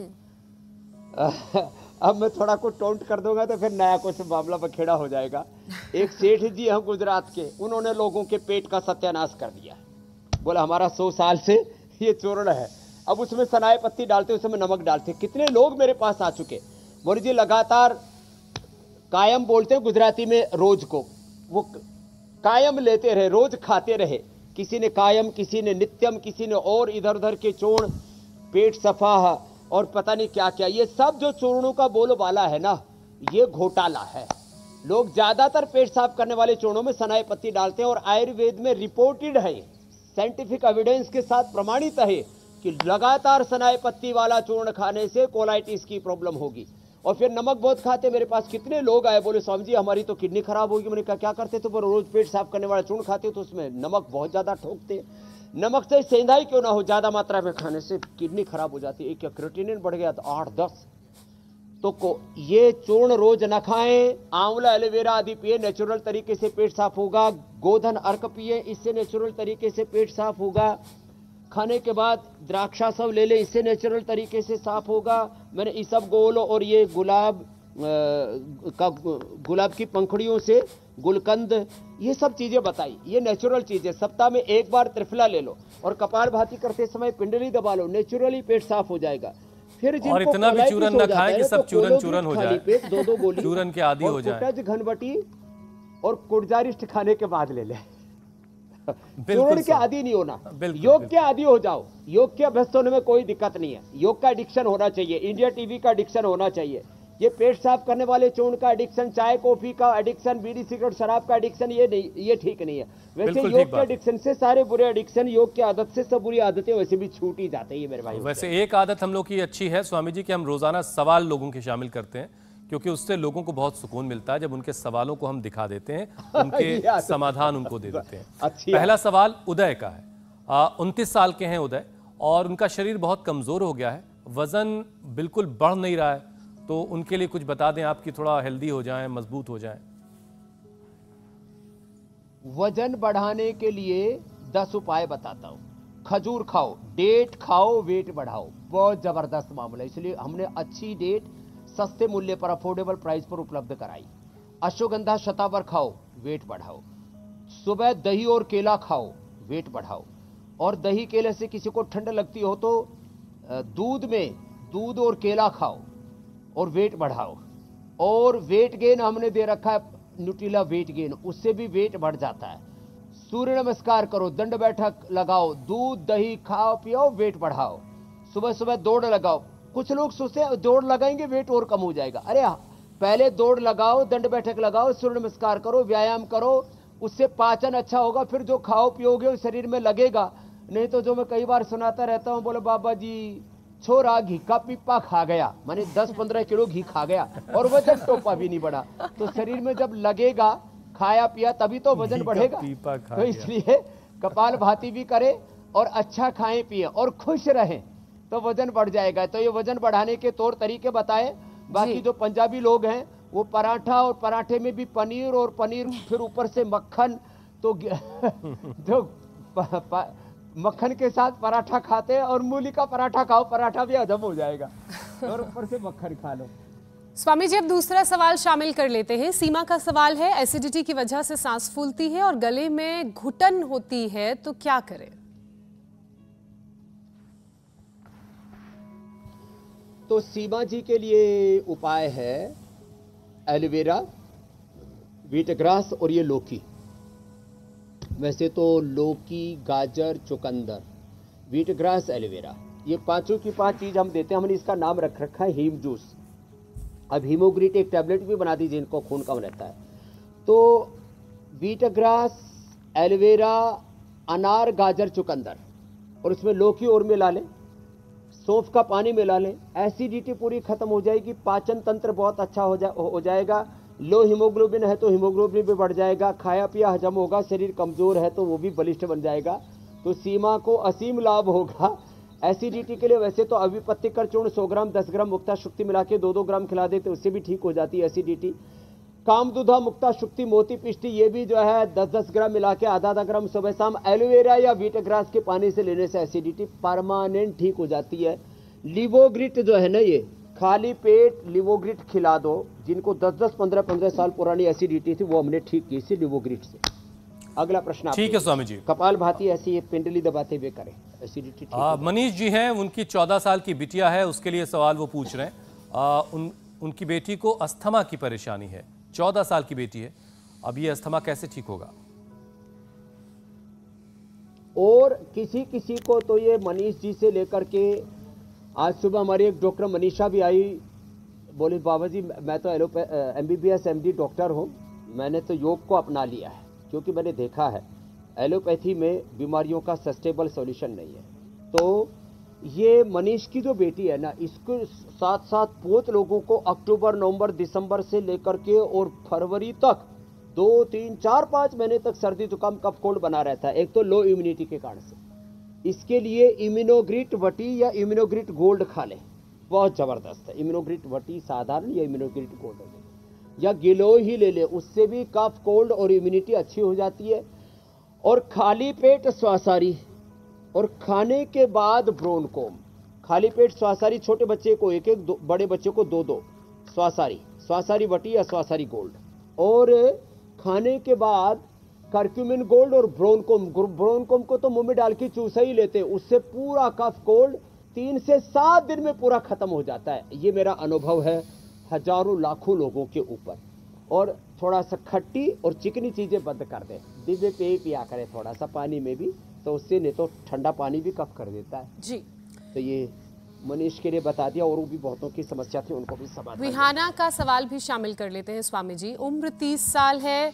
अब मैं थोड़ा कुछ टोंट कर दूंगा तो फिर नया कुछ मामला बखेड़ा हो जाएगा। एक सेठ जी हैं गुजरात के, उन्होंने लोगों के पेट का सत्यानाश कर दिया। बोला हमारा 100 साल से ये चूर्ण है, अब उसमें सनाए पत्ती डालते, उसमें नमक डालते। कितने लोग मेरे पास आ चुके, बोले जी लगातार कायम बोलते हैं गुजराती में, रोज को वो कायम लेते रहे, रोज खाते रहे। किसी ने कायम, किसी ने नित्यम, किसी ने और इधर उधर के चूर्ण, पेट सफा और पता नहीं क्या क्या। ये सब जो चूर्णों का बोलबाला है ना, ये घोटाला है। लोग ज्यादातर पेट साफ करने वाले चूर्णों में सनाए पत्ती डालते हैं और आयुर्वेद में रिपोर्टेड है, साइंटिफिक एविडेंस के साथ प्रमाणित है कि लगातार सनाए पत्ती वाला चूर्ण खाने से कोलाइटिस की प्रॉब्लम होगी। और फिर नमक बहुत खाते। मेरे पास कितने लोग आए, बोले स्वामी जी हमारी तो किडनी खराब होगी। मैंने कहा क्या करते? तो रोज पेट साफ करने वाला चूर्ण खाते हो तो उसमें नमक बहुत ज्यादा ठोकते। नमक से सेंधाई क्यों ना हो, ज्यादा मात्रा में खाने से किडनी खराब हो जाती है। एक क्रिएटिनिन बढ़ गया तो 8-10। तो ये चूर्ण रोज न खाएं। आंवला, एलोवेरा आदि पिए, नेचुरल तरीके से पेट साफ होगा। गोधन अर्क पिए, इससे नेचुरल तरीके से पेट साफ होगा। खाने के बाद द्राक्षा सब ले ले, इससे नेचुरल तरीके से साफ होगा। मैंने इसबगोल और ये गुलाब की पंखुड़ियों से गुलकंद, ये सब चीजें बताई, ये नेचुरल चीजें। सप्ताह में एक बार त्रिफला ले लो और कपालभाति करते समय पिंडली दबा लो, नेचुरली पेट साफ हो जाएगा। फिर और इतना भी चूरन न खाएं कि सब चूरन हो जाए, पेट 2-2 गोली चूरन के आदी हो जाए। घनबटी और कुटजारिष्ट खाने के बाद ले ले। चूर्ण के आदी नहीं होना, योग के आदी हो जाओ। योग के अभ्यस्त होने में कोई दिक्कत नहीं है। योग का एडिक्शन होना चाहिए, इंडिया टीवी का एडिक्शन होना चाहिए। ये पेट साफ करने वाले चूर्ण का एडिक्शन, चाय कॉफी का एडिक्शन, बीड़ी सिगरेट शराब का एडिक्शन, ये नहीं, ये ठीक नहीं है। वैसे योग के एडिक्शन से सारे बुरे एडिक्शन, योग की आदत से सब बुरी आदतें वैसे भी छूट ही जाती है मेरे भाई। वैसे एक आदत हम लोग की अच्छी है स्वामी जी कि हम रोजाना सवाल लोगों के शामिल करते हैं, क्योंकि उससे लोगों को बहुत सुकून मिलता है जब उनके सवालों को हम दिखा देते हैं, उनके समाधान उनको दे देते हैं। पहला सवाल उदय का है। 29 साल के हैं उदय और उनका शरीर बहुत कमजोर हो गया है, वजन बिल्कुल बढ़ नहीं रहा है, तो उनके लिए कुछ बता दें आप कि थोड़ा हेल्दी हो जाएं, मजबूत हो जाएं। वजन बढ़ाने के लिए 10 उपाय बताता हूं। खजूर खाओ, डेट खाओ, वेट बढ़ाओ। बहुत जबरदस्त मामला, इसलिए हमने अच्छी डेट सस्ते मूल्य पर, अफोर्डेबल प्राइस पर उपलब्ध कराई। अश्वगंधा शतावर खाओ, वेट बढ़ाओ। सुबह दही और केला खाओ, वेट बढ़ाओ। और दही केले से किसी को ठंड लगती हो तो दूध में दूध और केला खाओ और वेट बढ़ाओ। और वेट गेन हमने दे रखा है न्यूट्रिला वेट गेन, उससे भी वेट बढ़ जाता है। सूर्य नमस्कार करो, दंड बैठक लगाओ, दूध दही खाओ पियो, वेट बढ़ाओ। सुबह सुबह दौड़ लगाओ। कुछ लोग सोचते दौड़ लगाएंगे वेट और कम हो जाएगा। अरे पहले दौड़ लगाओ, दंड बैठक लगाओ, सूर्य नमस्कार करो, व्यायाम करो, उससे पाचन अच्छा होगा। फिर जो खाओ पियोगे शरीर में लगेगा। नहीं तो जो मैं कई बार सुनाता रहता हूँ, बोले बाबा जी छोरा घी का पीपा खा गया, माने 10-15 किलो घी खा गया और वजन टोपा भी नहीं बढ़ा। तो शरीर में जब लगेगा खाया पिया तभी तो वजन बढ़ेगा। तो इसलिए कपालभाति भी करें और अच्छा खाएं पिए और खुश रहें तो वजन बढ़ जाएगा। तो ये वजन बढ़ाने के तौर तरीके बताए। बाकी जो पंजाबी लोग हैं वो पराठा और पराठे में भी पनीर और पनीर फिर ऊपर से मक्खन, तो जो मक्खन के साथ पराठा खाते हैं और मूली का पराठा खाओ, पराठा भी हजम हो जाएगा और ऊपर से मक्खन खा लो। स्वामी जी अब दूसरा सवाल शामिल कर लेते हैं। सीमा का सवाल है, एसिडिटी की वजह से सांस फूलती है और गले में घुटन होती है तो क्या करें? तो सीमा जी के लिए उपाय है एलोवेरा, वीटग्रास और ये लौकी। वैसे तो लौकी, गाजर, चुकंदर, वीटग्रास, एलोवेरा, ये पांचों की पांच चीज हम देते हैं। हमने इसका नाम रख रखा है हीम जूस। अब हीमोग्रीट एक टैबलेट भी बना दीजिए, इनको खून कम रहता है। तो वीटग्रास, एलोवेरा, अनार, गाजर, चुकंदर और उसमें लौकी और मिला लें, सौंफ का पानी मिला लें, एसिडिटी पूरी खत्म हो जाएगी, पाचन तंत्र बहुत अच्छा हो जाएगा। लो हीमोग्लोबिन है तो हीमोग्लोबिन भी बढ़ जाएगा, खाया पिया हजम होगा, शरीर कमजोर है तो वो भी बलिष्ठ बन जाएगा। तो सीमा को असीम लाभ होगा। एसिडिटी के लिए वैसे तो अविपत्तिकर चूर्ण 100 ग्राम 10 ग्राम मुक्ता शुक्ति मिला के 2-2 ग्राम खिला देते, उससे भी ठीक हो जाती है एसिडिटी। कामदुधा, मुक्ता शुक्ति, मोती पिष्टी, ये भी जो है 10-10 ग्राम मिला के आधा ग्राम सुबह शाम एलोवेरा या वीटग्रास के पानी से लेने से एसिडिटी परमानेंट ठीक हो जाती है। लिवोग्रिट जो है ना, ये खाली पेट लिवोग्रिट खिला दो। जिनको 10-10, 15-15 साल पुरानी एसिडिटी थी वो हमने ठीक की इसी लिवोग्रिट से। अगला प्रश्न ठीक है स्वामी जी। कपाल भाती ऐसी पिंडली दबाते हुए करें, एसिडिटी ठीक। मनीष जी हैं, उनकी 14 साल की बिटिया है, उसके लिए सवाल वो पूछ रहे हैं। उनकी बेटी को अस्थमा की परेशानी है, 14 साल की बेटी है। अब ये अस्थमा कैसे ठीक होगा? और किसी किसी को तो ये मनीष जी से लेकर के आज सुबह हमारी एक डॉक्टर मनीषा भी आई, बोली बाबा जी मैं तो MBBS MD डॉक्टर हूँ, मैंने तो योग को अपना लिया है क्योंकि मैंने देखा है एलोपैथी में बीमारियों का सस्टेबल सॉल्यूशन नहीं है। तो ये मनीष की जो बेटी है ना, इसके साथ साथ बहुत लोगों को अक्टूबर, नवंबर, दिसंबर से लेकर के और फरवरी तक 2, 3, 4, 5 महीने तक सर्दी जुकाम कफ कोल्ड बना रहता है। एक तो लो इम्यूनिटी के कारण से। इसके लिए इम्यूनोग्रिट वटी या इम्यूनोग्रिट गोल्ड खा लें, बहुत जबरदस्त है। इम्यूनोग्रिट वटी साधारण या इम्यूनोग्रिट गोल्ड हो गई, या गिलोय ही ले ले, उससे भी कफ कोल्ड और इम्यूनिटी अच्छी हो जाती है। और खाली पेट स्वासारी और खाने के बाद ब्रोनकोम। खाली पेट स्वासारी छोटे बच्चे को 1-1, बड़े बच्चे को 2-2 स्वासारी वटी या स्वासारी गोल्ड। और खाने के बाद कर्क्यूमिन गोल्ड और ब्रोनकोम को तो मुंह में डाल के चूसा ही लेते, उससे पूरा कफ कोल्ड 3 से 7 दिन में पूरा खत्म हो जाता है। ये मेरा अनुभव है हजारों लाखों लोगों के ऊपर। और थोड़ा सा खट्टी और चिकनी चीजें बंद कर दें, दिव्य पेय पिया करें थोड़ा सा पानी में भी, तो उससे नहीं तो ठंडा पानी भी कफ कर देता है जी। तो ये मनीष के लिए बता दिया, और भी बहुतों की समस्या थी उनको भी समाधान। विहाना का सवाल भी शामिल कर लेते हैं स्वामी जी। उम्र 30 साल है,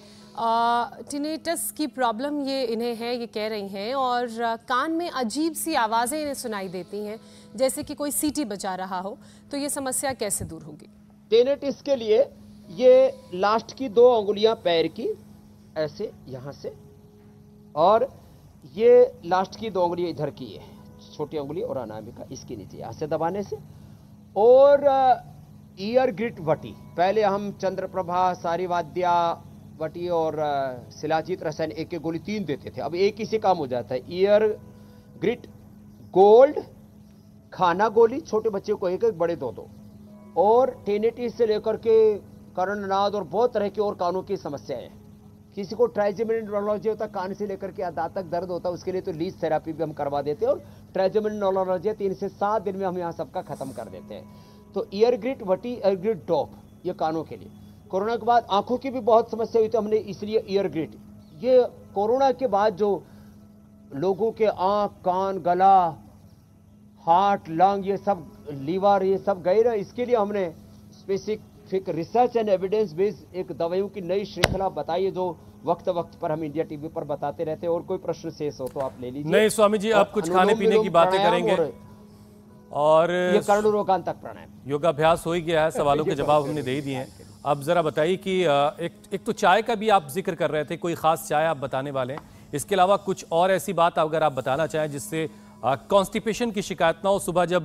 टिनेटस की प्रॉब्लम ये इन्हें है, ये कह रही हैं, और कान में अजीब सी आवाज़ें इन्हें सुनाई देती हैं जैसे कि कोई सीटी बजा रहा हो। तो ये समस्या कैसे दूर होगी? टिनेटिस के लिए ये लास्ट की 2 अंगुलियां पैर की ऐसे यहाँ से, और ये लास्ट की 2 अंगुलियां इधर की है, छोटी अंगुली और अनामिका इसके नीचे यहाँ से दबाने से। और ईयर ग्रिट वटी, पहले हम चंद्रप्रभा, सारीवाद्या वटी और शिलाजीत रसायन एक गोली 3 देते थे, अब एक ही से काम हो जाता है। ईयर ग्रिट गोल्ड, खाना गोली छोटे बच्चे को 1-1, बड़े 2-2। और टेनेटिस से लेकर के कर्णनाद और बहुत तरह की और कानों की समस्याएं हैं। किसी को ट्राइजेमिनल न्यूरोलॉजी होता है, कान से लेकर के दांत तक दर्द होता है, उसके लिए तो लीज थेरापी भी हम करवा देते हैं, और ट्राइजेमिनल न्यूरोलॉजी 3 से 7 दिन में हम यहाँ सबका खत्म कर देते हैं। तो ईयर ग्रिट वटी, ईयर ग्रिट डॉप, ये कानों के लिए। कोरोना के बाद आंखों की भी बहुत समस्या हुई, तो हमने इसलिए ईयर ग्रिट, ये कोरोना के बाद जो लोगों के आंख, कान, गला, हार्ट, लंग, ये सब, लीवर, ये सब गए ना, इसके लिए हमने specific research and evidence based एक दवाइयों की नई श्रृंखला बताई है, जो वक्त वक्त पर हम इंडिया टीवी पर बताते रहते हैं। और कोई प्रश्न शेष हो तो आप ले लीजिए। नहीं स्वामी जी, आप कुछ खाने पीने की बातें करेंगे और ये कर्णरोगांतक प्राणायाम, योगाभ्यास हो ही गया है, सवालों के जवाब हमने दे ही दिए हैं। अब जरा बताइए कि एक तो चाय का भी आप जिक्र कर रहे थे, कोई खास चाय आप बताने वाले हैं, इसके अलावा कुछ और ऐसी बात अगर आप बताना चाहें जिससे कॉन्स्टिपेशन की शिकायत ना हो, सुबह जब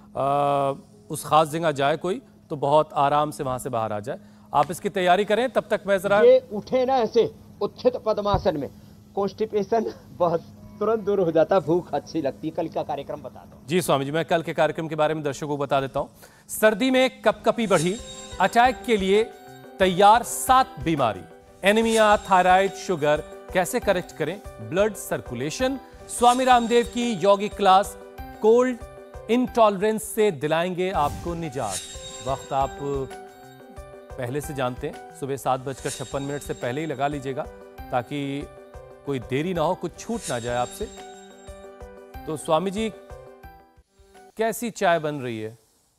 उस खास जगह जाए कोई तो बहुत आराम से वहां से बाहर आ जाए। आप इसकी तैयारी करें, तब तक मैं जरा ये उठे ना ऐसे उत्थित पद्मासन में, कॉन्स्टिपेशन बहुत तुरंत दूर हो जाता, भूख अच्छी लगती है। कल का कार्यक्रम बता दो। जी स्वामी जी, मैं कल के कार्यक्रम के बारे में दर्शकों को बता देता हूं। सर्दी में कपकपी बढ़ी, अटैक के लिए तैयार 7 बीमारी, एनीमिया, थायराइड, शुगर कैसे करेक्ट करें, ब्लड सर्कुलेशन, स्वामी रामदेव की योगिक क्लास, कोल्ड इंटॉलरेंस से दिलाएंगे आपको निजात। वक्त आप पहले से जानते हैं, सुबह 7:56 से पहले ही लगा लीजिएगा ताकि कोई देरी ना हो, कुछ छूट ना जाए आपसे। तो स्वामी जी, कैसी चाय बन रही है?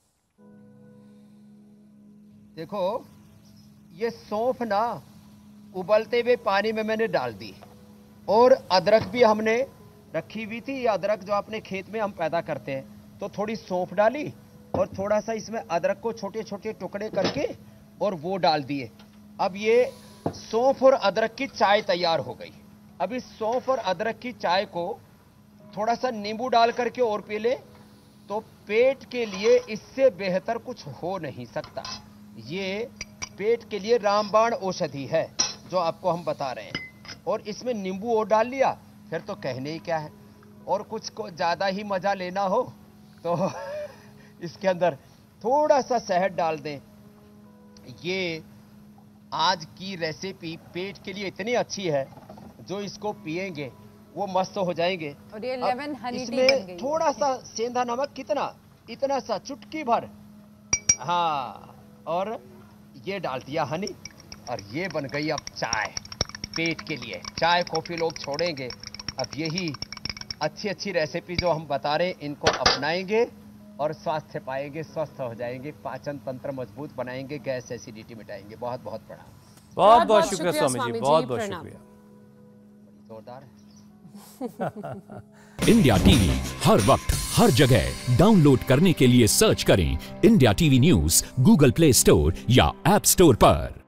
देखो, ये सौंफ ना उबलते हुए पानी में मैंने डाल दी, और अदरक भी हमने रखी हुई थी। ये अदरक जो अपने खेत में हम पैदा करते हैं, तो थोड़ी सौंफ डाली और थोड़ा सा इसमें अदरक को छोटे छोटे टुकड़े करके और वो डाल दिए। अब ये सौंफ और अदरक की चाय तैयार हो गई। अब इस सौंफ और अदरक की चाय को थोड़ा सा नींबू डाल करके और पी ले तो पेट के लिए इससे बेहतर कुछ हो नहीं सकता। ये पेट के लिए रामबाण औषधि है जो आपको हम बता रहे हैं। और इसमें नींबू और डाल लिया, फिर तो कहने ही क्या है। और कुछ को ज़्यादा ही मज़ा लेना हो तो इसके अंदर थोड़ा सा शहद डाल दें। ये आज की रेसिपी पेट के लिए इतनी अच्छी है, जो इसको पिएंगे वो मस्त हो जाएंगे। और ये लेमन हनी टी बन इसमें गई। थोड़ा सा सेंधा नमक, कितना, इतना सा, चुटकी भर, हाँ, और ये डाल दिया हनी, और ये बन गई अब चाय पेट के लिए। चाय कॉफी लोग छोड़ेंगे। अब यही अच्छी अच्छी रेसिपी जो हम बता रहे हैं, इनको अपनाएंगे और स्वास्थ्य पाएंगे, स्वस्थ हो जाएंगे, पाचन तंत्र मजबूत बनाएंगे, गैस एसिडिटी मिटाएंगे। बहुत बहुत प्रणाम। बहुत बहुत शुक्रिया स्वामी जी, बहुत बहुत शुक्रिया। जोरदार है। इंडिया टीवी हर वक्त हर जगह डाउनलोड करने के लिए सर्च करें India TV news Google Play Store या ऐप स्टोर पर।